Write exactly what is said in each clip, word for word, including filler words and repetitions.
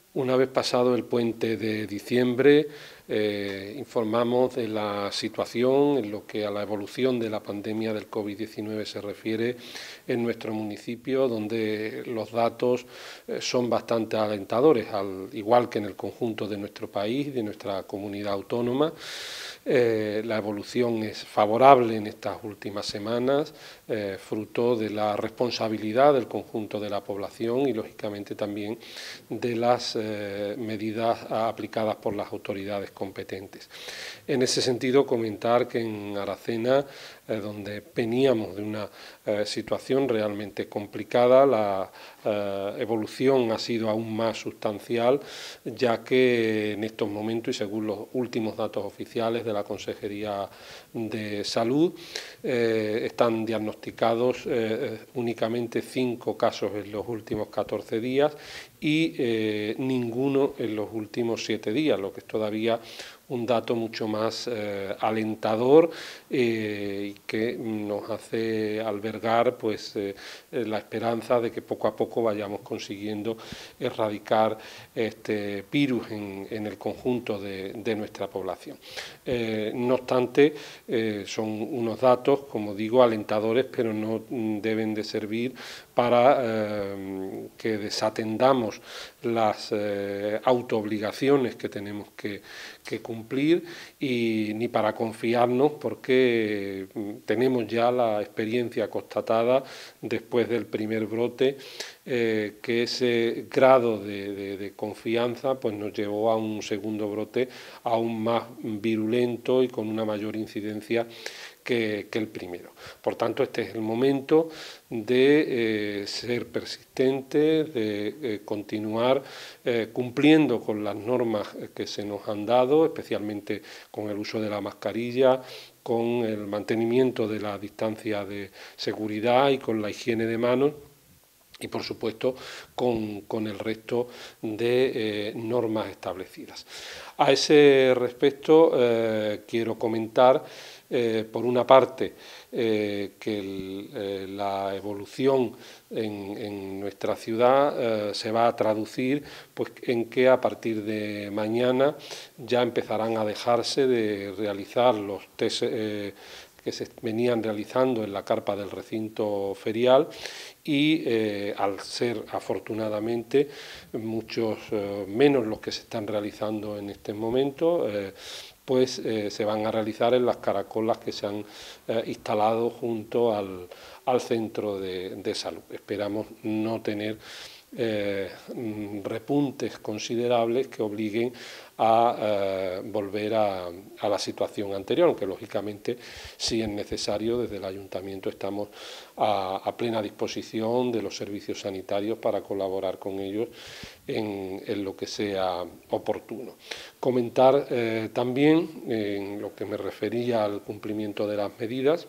Una vez pasado el puente de diciembre, eh, informamos de la situación en lo que a la evolución de la pandemia del COVID diecinueve se refiere en nuestro municipio, donde los datos eh, son bastante alentadores, al igual que en el conjunto de nuestro país, de nuestra comunidad autónoma. Eh, la evolución es favorable en estas últimas semanas, eh, fruto de la responsabilidad del conjunto de la población y, lógicamente, también de las eh, medidas aplicadas por las autoridades competentes. En ese sentido, comentar que en Aracena, eh, donde veníamos de una eh, situación realmente complicada, la eh, evolución ha sido aún más sustancial, ya que en estos momentos, y según los últimos datos oficiales de la Consejería de Salud, eh, están diagnosticados eh, únicamente cinco casos en los últimos catorce días y eh, ninguno en los últimos siete días, lo que es todavía un dato mucho más eh, alentador eh, y que nos hace albergar pues, eh, la esperanza de que poco a poco vayamos consiguiendo erradicar este virus en, en el conjunto de, de nuestra población. Eh, no obstante, eh, son unos datos, como digo, alentadores, pero no deben de servir para eh, que desatendamos las eh, autoobligaciones que tenemos que, que cumplir y ni para confiarnos, porque tenemos ya la experiencia constatada después del primer brote, eh, que ese grado de, de, de confianza pues nos llevó a un segundo brote aún más virulento y con una mayor incidencia Que, que el primero. Por tanto, este es el momento de eh, ser persistente, de eh, continuar eh, cumpliendo con las normas que se nos han dado, especialmente con el uso de la mascarilla, con el mantenimiento de la distancia de seguridad y con la higiene de manos, y, por supuesto, con, con el resto de eh, normas establecidas. A ese respecto, eh, quiero comentar, eh, por una parte, eh, que el, eh, la evolución en, en nuestra ciudad eh, se va a traducir pues, en que a partir de mañana ya empezarán a dejarse de realizar los test eh, que se venían realizando en la carpa del recinto ferial y eh, al ser afortunadamente muchos eh, menos los que se están realizando en este momento, eh, pues eh, se van a realizar en las caracolas que se han eh, instalado junto al, al centro de, de salud. Esperamos no tener Eh, repuntes considerables que obliguen a eh, volver a, a la situación anterior, aunque lógicamente si es necesario desde el Ayuntamiento estamos a, a plena disposición de los servicios sanitarios para colaborar con ellos en, en lo que sea oportuno. Comentar eh, también, en lo que me refería al cumplimiento de las medidas,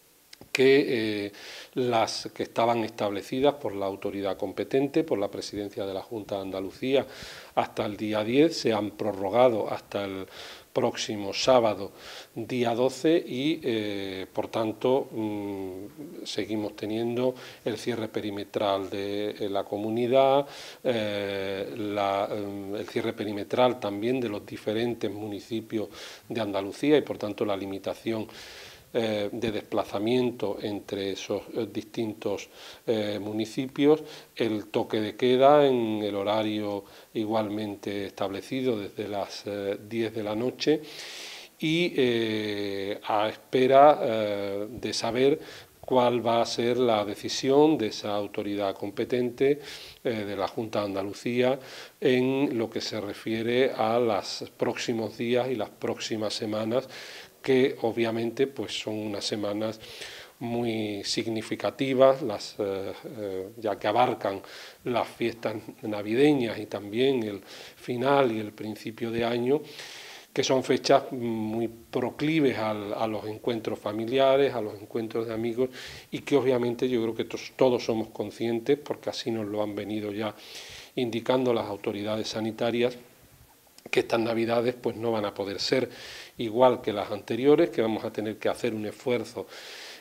que eh, las que estaban establecidas por la autoridad competente, por la presidencia de la Junta de Andalucía, hasta el día diez, se han prorrogado hasta el próximo sábado, día doce, y, eh, por tanto, mmm, seguimos teniendo el cierre perimetral de, de la comunidad, eh, la, el cierre perimetral también de los diferentes municipios de Andalucía y, por tanto, la limitación de desplazamiento entre esos distintos eh, municipios, el toque de queda en el horario igualmente establecido desde las eh, diez de la noche y eh, a espera eh, de saber cuál va a ser la decisión de esa autoridad competente, eh, de la Junta de Andalucía, en lo que se refiere a los próximos días y las próximas semanas, que obviamente pues son unas semanas muy significativas, las, eh, eh, ya que abarcan las fiestas navideñas y también el final y el principio de año, que son fechas muy proclives al, a los encuentros familiares, a los encuentros de amigos, y que obviamente yo creo que todos, todos somos conscientes, porque así nos lo han venido ya indicando las autoridades sanitarias, que estas Navidades pues no van a poder ser igual que las anteriores, que vamos a tener que hacer un esfuerzo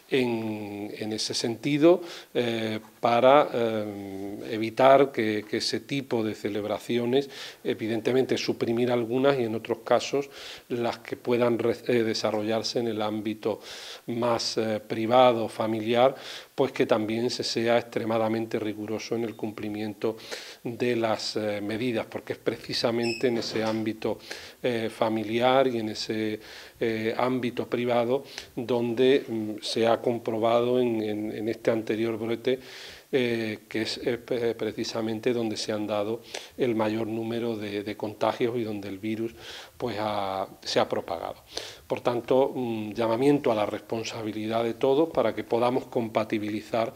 en, en ese sentido eh, para eh, evitar que, que ese tipo de celebraciones, evidentemente suprimir algunas y en otros casos las que puedan eh, desarrollarse en el ámbito más eh, privado, familiar, pues que también se sea extremadamente riguroso en el cumplimiento de las eh, medidas, porque es precisamente en ese ámbito eh, familiar y en ese eh, ámbito privado donde mm, se ha comprobado en, en, en este anterior brote eh, que es eh, precisamente donde se han dado el mayor número de, de contagios y donde el virus pues, ha, se ha propagado. Por tanto, un llamamiento a la responsabilidad de todos para que podamos compatibilizar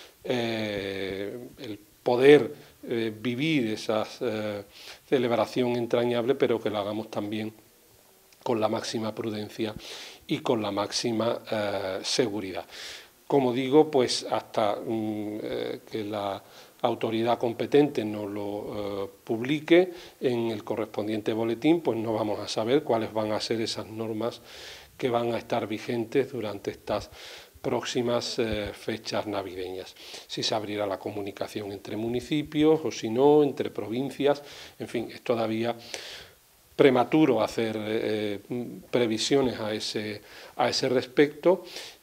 eh, el poder eh, vivir esa eh, celebración entrañable, pero que lo hagamos también con la máxima prudencia y con la máxima eh, seguridad. Como digo, pues hasta mm, eh, que la autoridad competente nos lo eh, publique en el correspondiente boletín, pues no vamos a saber cuáles van a ser esas normas que van a estar vigentes durante estas próximas eh, fechas navideñas. Si se abrirá la comunicación entre municipios o si no, entre provincias, en fin, es todavía prematuro hacer eh, previsiones a ese, a ese respecto,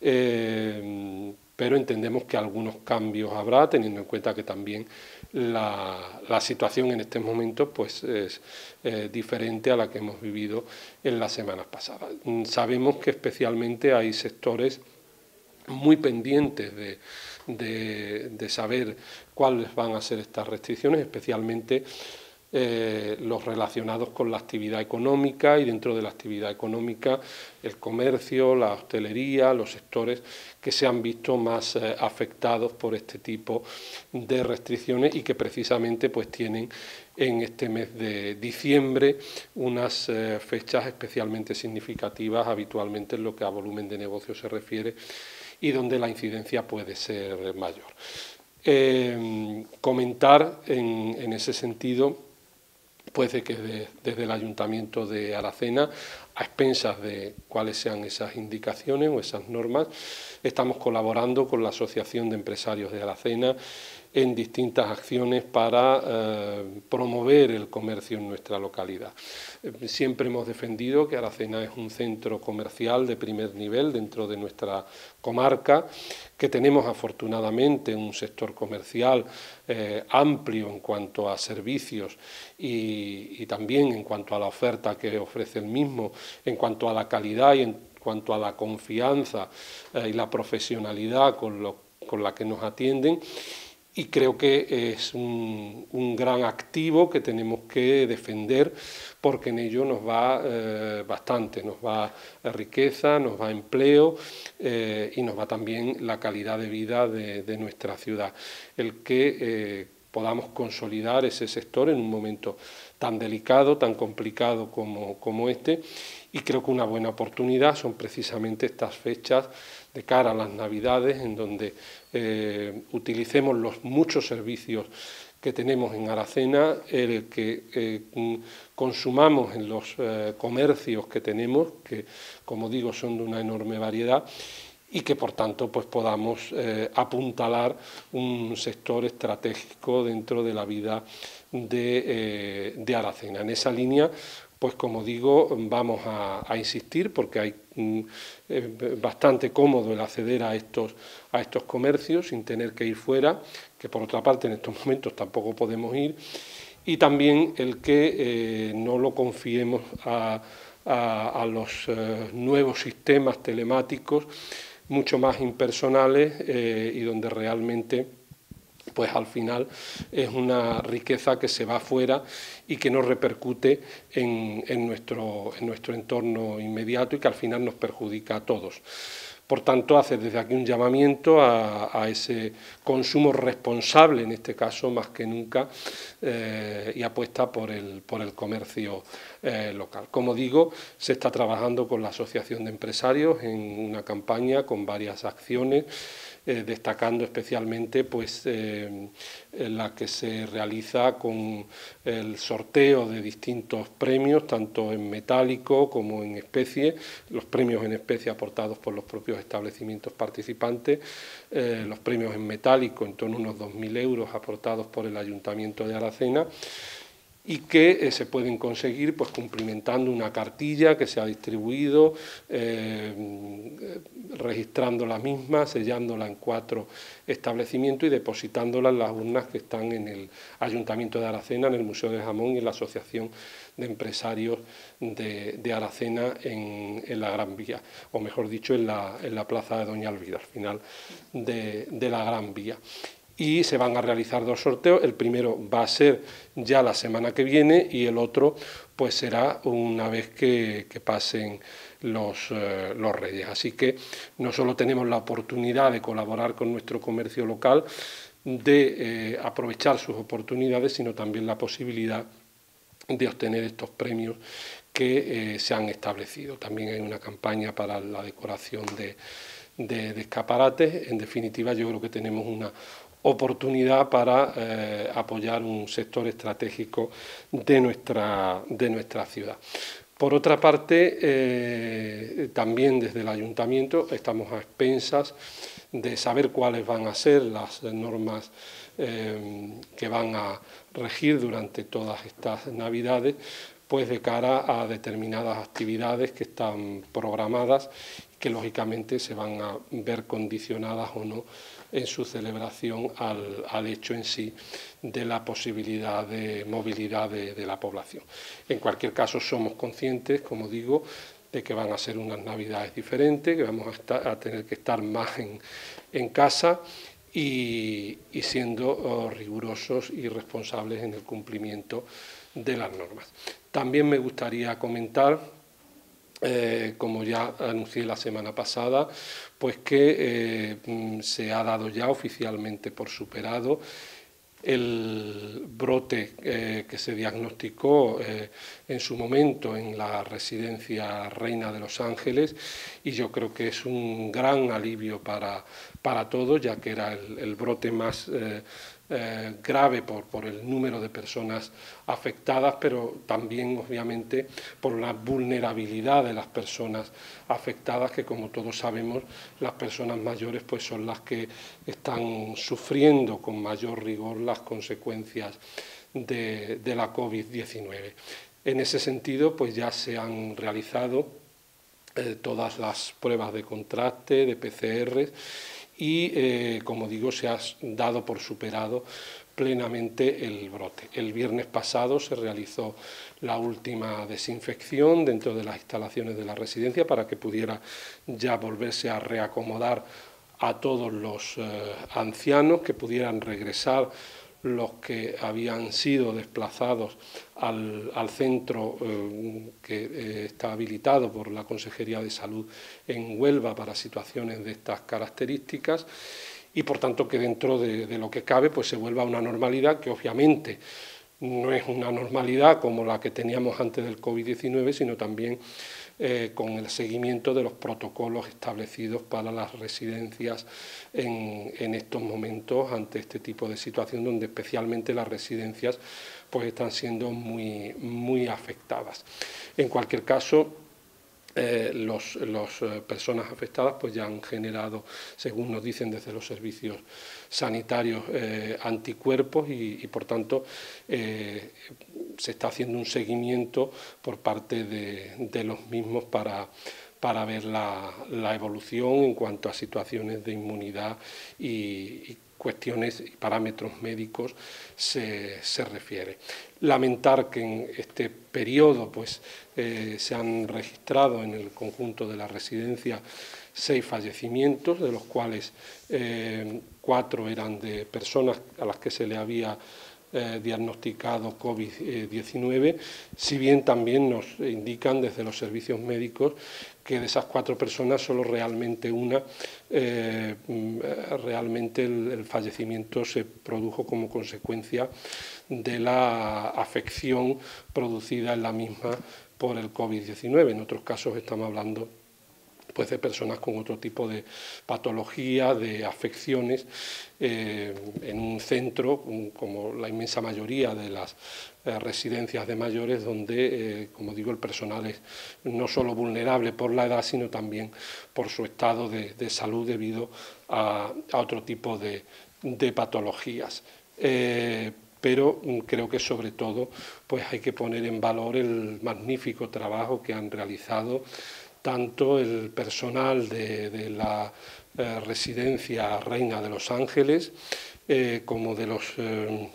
eh, pero entendemos que algunos cambios habrá, teniendo en cuenta que también la, la situación en este momento pues, es eh, diferente a la que hemos vivido en las semanas pasadas. Sabemos que especialmente hay sectores muy pendientes de, de, de saber cuáles van a ser estas restricciones, especialmente Eh, los relacionados con la actividad económica y dentro de la actividad económica el comercio, la hostelería, los sectores que se han visto más eh, afectados por este tipo de restricciones y que precisamente pues tienen en este mes de diciembre unas eh, fechas especialmente significativas habitualmente en lo que a volumen de negocio se refiere y donde la incidencia puede ser mayor. Eh, comentar en, en ese sentido pues de que de, desde el Ayuntamiento de Aracena, a expensas de cuáles sean esas indicaciones o esas normas, estamos colaborando con la Asociación de Empresarios de Aracena en distintas acciones para eh, promover el comercio en nuestra localidad. Eh, siempre hemos defendido que Aracena es un centro comercial de primer nivel dentro de nuestra comarca, que tenemos afortunadamente un sector comercial eh, amplio en cuanto a servicios y, y también en cuanto a la oferta que ofrece el mismo, en cuanto a la calidad y en cuanto a la confianza eh, y la profesionalidad con, lo, con la que nos atienden. Y creo que es un, un gran activo que tenemos que defender porque en ello nos va eh, bastante, nos va riqueza, nos va empleo eh, y nos va también la calidad de vida de, de nuestra ciudad. El que eh, podamos consolidar ese sector en un momento tan delicado, tan complicado como, como este, y creo que una buena oportunidad son precisamente estas fechas de cara a las Navidades, en donde eh, utilicemos los muchos servicios que tenemos en Aracena, el que eh, consumamos en los eh, comercios que tenemos, que como digo son de una enorme variedad, y que por tanto pues, podamos eh, apuntalar un sector estratégico dentro de la vida de, eh, de Aracena. En esa línea, pues como digo, vamos a, a insistir porque hay mm, eh, bastante cómodo el acceder a estos, a estos comercios sin tener que ir fuera, que por otra parte en estos momentos tampoco podemos ir, y también el que eh, no lo confiemos a, a, a los eh, nuevos sistemas telemáticos mucho más impersonales eh, y donde realmente pues al final es una riqueza que se va afuera y que no repercute en, en, nuestro, en nuestro entorno inmediato y que al final nos perjudica a todos. Por tanto, hacer desde aquí un llamamiento a, a ese consumo responsable, en este caso más que nunca, eh, y apuesta por el, por el comercio eh, local. Como digo, se está trabajando con la Asociación de Empresarios en una campaña con varias acciones eh, destacando especialmente pues, eh, la que se realiza con el sorteo de distintos premios, tanto en metálico como en especie, los premios en especie aportados por los propios establecimientos participantes, eh, los premios en metálico en torno a unos dos mil euros aportados por el Ayuntamiento de Aracena, y que eh, se pueden conseguir pues cumplimentando una cartilla que se ha distribuido, eh, registrando la misma, sellándola en cuatro establecimientos y depositándola en las urnas que están en el Ayuntamiento de Aracena, en el Museo de Jamón y en la Asociación de Empresarios de, de Aracena en, en la Gran Vía, o mejor dicho, en la, en la Plaza de Doña Elvira, al final de, de la Gran Vía. Y se van a realizar dos sorteos, el primero va a ser ya la semana que viene y el otro pues será una vez que, que pasen los, eh, los Reyes. Así que no solo tenemos la oportunidad de colaborar con nuestro comercio local, de eh, aprovechar sus oportunidades, sino también la posibilidad de obtener estos premios que eh, se han establecido. También hay una campaña para la decoración de, de, de escaparates. En definitiva, yo creo que tenemos una oportunidad para eh, apoyar un sector estratégico de nuestra, de nuestra ciudad. Por otra parte, eh, también desde el Ayuntamiento estamos a expensas de saber cuáles van a ser las normas eh, que van a regir durante todas estas Navidades, pues de cara a determinadas actividades que están programadas, que lógicamente se van a ver condicionadas o no en su celebración al, al hecho en sí de la posibilidad de movilidad de, de la población. En cualquier caso, somos conscientes, como digo, de que van a ser unas Navidades diferentes, que vamos a, estar, a tener que estar más en, en casa y, y siendo oh, rigurosos y responsables en el cumplimiento de las normas. También me gustaría comentar, eh, como ya anuncié la semana pasada, pues que eh, se ha dado ya oficialmente por superado el brote eh, que se diagnosticó eh, en su momento en la residencia Reina de los Ángeles, y yo creo que es un gran alivio para, para todos, ya que era el, el brote más eh, eh, grave por, por el número de personas afectadas, pero también obviamente por la vulnerabilidad de las personas afectadas, que como todos sabemos las personas mayores pues son las que están sufriendo con mayor rigor las consecuencias de, de la COVID diecinueve. En ese sentido pues ya se han realizado eh, todas las pruebas de contraste, de P C R, y, eh, como digo, se ha dado por superado plenamente el brote. El viernes pasado se realizó la última desinfección dentro de las instalaciones de la residencia para que pudiera ya volverse a reacomodar a todos los eh, ancianos, que pudieran regresar los que habían sido desplazados al, al centro eh, que eh, está habilitado por la Consejería de Salud en Huelva para situaciones de estas características, y por tanto que dentro de, de lo que cabe pues se vuelva a una normalidad que obviamente no es una normalidad como la que teníamos antes del COVID diecinueve, sino también eh, con el seguimiento de los protocolos establecidos para las residencias en, en estos momentos ante este tipo de situación, donde especialmente las residencias pues están siendo muy, muy afectadas. En cualquier caso, Eh, los, los eh, personas afectadas pues ya han generado, según nos dicen desde los servicios sanitarios, eh, anticuerpos y, y por tanto eh, se está haciendo un seguimiento por parte de, de los mismos para, para ver la, la evolución en cuanto a situaciones de inmunidad y, y cuestiones y parámetros médicos se, se refiere. Lamentar que en este periodo pues, eh, se han registrado en el conjunto de la residencia seis fallecimientos, de los cuales eh, cuatro eran de personas a las que se le había eh, diagnosticado COVID diecinueve, si bien también nos indican desde los servicios médicos que de esas cuatro personas solo realmente una, eh, realmente el, el fallecimiento se produjo como consecuencia de la afección producida en la misma por el COVID diecinueve. En otros casos estamos hablando pues de personas con otro tipo de patologías, de afecciones, eh, en un centro, como la inmensa mayoría de las eh, residencias de mayores, donde, eh, como digo, el personal es no solo vulnerable por la edad, sino también por su estado de, de salud debido a, a otro tipo de, de patologías. Eh, pero creo que sobre todo pues hay que poner en valor el magnífico trabajo que han realizado tanto el personal de, de la eh, residencia Reina de los Ángeles eh, como de los, eh,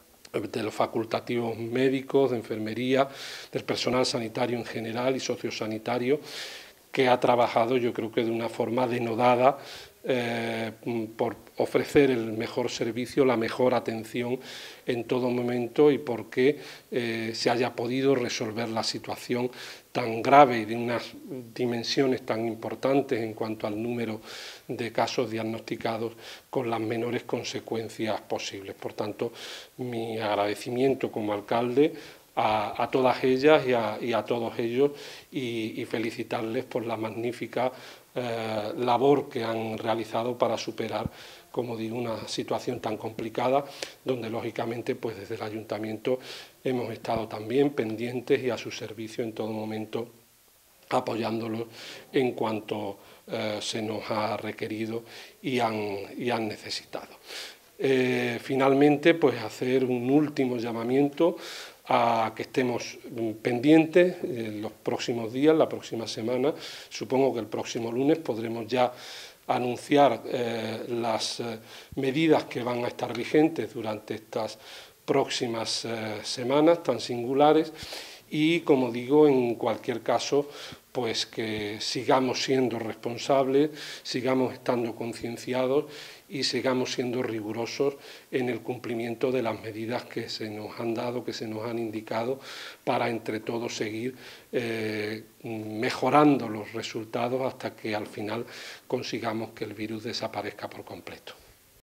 de los facultativos médicos, de enfermería, del personal sanitario en general y sociosanitario, que ha trabajado, yo creo que de una forma denodada, eh, por ofrecer el mejor servicio, la mejor atención en todo momento y porque eh, se haya podido resolver la situación tan grave y de unas dimensiones tan importantes en cuanto al número de casos diagnosticados con las menores consecuencias posibles. Por tanto, mi agradecimiento como alcalde A, a todas ellas y a, y a todos ellos y, y felicitarles por la magnífica eh, labor que han realizado para superar, como digo, una situación tan complicada, donde lógicamente pues desde el Ayuntamiento hemos estado también pendientes y a su servicio en todo momento, apoyándolos en cuanto eh, se nos ha requerido y han, y han necesitado. Eh, finalmente, pues hacer un último llamamiento a que estemos pendientes en los próximos días, la próxima semana. Supongo que el próximo lunes podremos ya anunciar eh, las eh, medidas que van a estar vigentes durante estas próximas eh, semanas tan singulares y, como digo, en cualquier caso, pues que sigamos siendo responsables, sigamos estando concienciados y sigamos siendo rigurosos en el cumplimiento de las medidas que se nos han dado, que se nos han indicado, para entre todos seguir eh, mejorando los resultados hasta que al final consigamos que el virus desaparezca por completo.